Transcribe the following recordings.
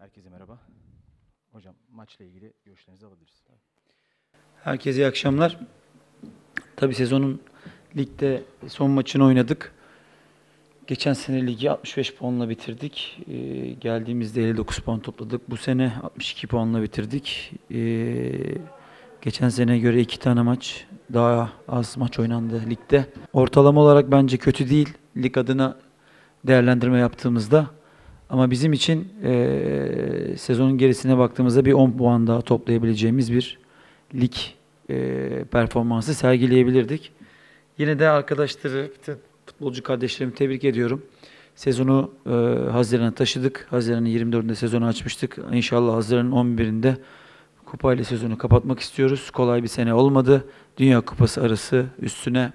Herkese merhaba. Hocam maçla ilgili görüşlerinizi alabiliriz. Herkese iyi akşamlar. Tabii sezonun ligde son maçını oynadık. Geçen sene ligi 65 puanla bitirdik. Geldiğimizde 59 puan topladık. Bu sene 62 puanla bitirdik. Geçen seneye göre 2 tane maç, daha az maç oynandı ligde. Ortalama olarak bence kötü değil lig adına değerlendirme yaptığımızda. Ama bizim için sezonun gerisine baktığımızda bir 10 puan daha toplayabileceğimiz bir lig performansı sergileyebilirdik. Yine de arkadaşları, futbolcu kardeşlerimi tebrik ediyorum. Sezonu Haziran'a taşıdık. Haziran'ın 24'ünde sezonu açmıştık. İnşallah Haziran'ın 11'inde kupayla sezonu kapatmak istiyoruz. Kolay bir sene olmadı. Dünya Kupası arası üstüne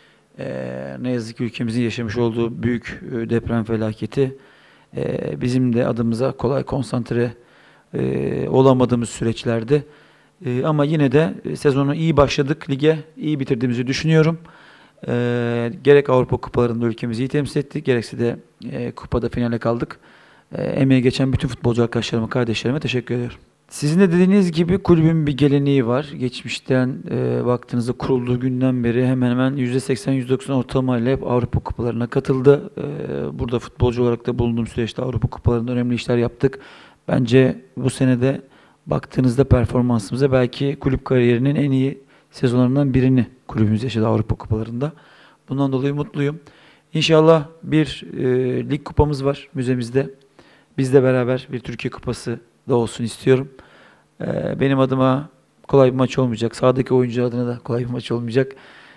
ne yazık ki ülkemizin yaşamış olduğu büyük deprem felaketi bizim de adımıza kolay konsantre olamadığımız süreçlerdi. Ama yine de sezonu iyi başladık. Lige iyi bitirdiğimizi düşünüyorum. Gerek Avrupa kupalarında ülkemizi iyi temsil ettik, gerekse de kupada finale kaldık. Emeği geçen bütün futbolcu arkadaşlarıma, kardeşlerime teşekkür ediyorum. Sizin de dediğiniz gibi kulübün bir geleneği var. Geçmişten baktığınızda kurulduğu günden beri hemen hemen %80-%90 ortalamayla hep Avrupa kupalarına katıldı. Burada futbolcu olarak da bulunduğum süreçte Avrupa kupalarında önemli işler yaptık. Bence bu senede baktığınızda performansımıza belki kulüp kariyerinin en iyi sezonlarından birini kulübümüz yaşadı Avrupa kupalarında. Bundan dolayı mutluyum. İnşallah bir lig kupamız var müzemizde. Bizle beraber bir Türkiye kupası da olsun istiyorum. Benim adıma kolay bir maç olmayacak. Sahadaki oyuncu adına da kolay bir maç olmayacak.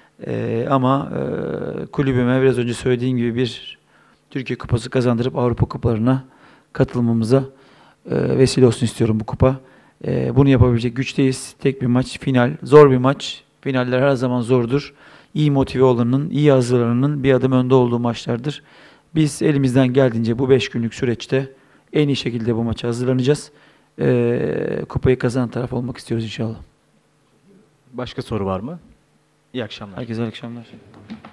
Ama kulübüme biraz önce söylediğim gibi bir Türkiye kupası kazandırıp Avrupa kupalarına katılmamıza vesile olsun istiyorum bu kupa. Bunu yapabilecek güçteyiz. Tek bir maç, final. Zor bir maç. Finaller her zaman zordur. İyi motive olanın, iyi hazırlananın bir adım önde olduğu maçlardır. Biz elimizden geldiğince bu 5 günlük süreçte en iyi şekilde bu maça hazırlanacağız. Kupayı kazanan taraf olmak istiyoruz inşallah. Başka soru var mı? İyi akşamlar. Herkese iyi akşamlar.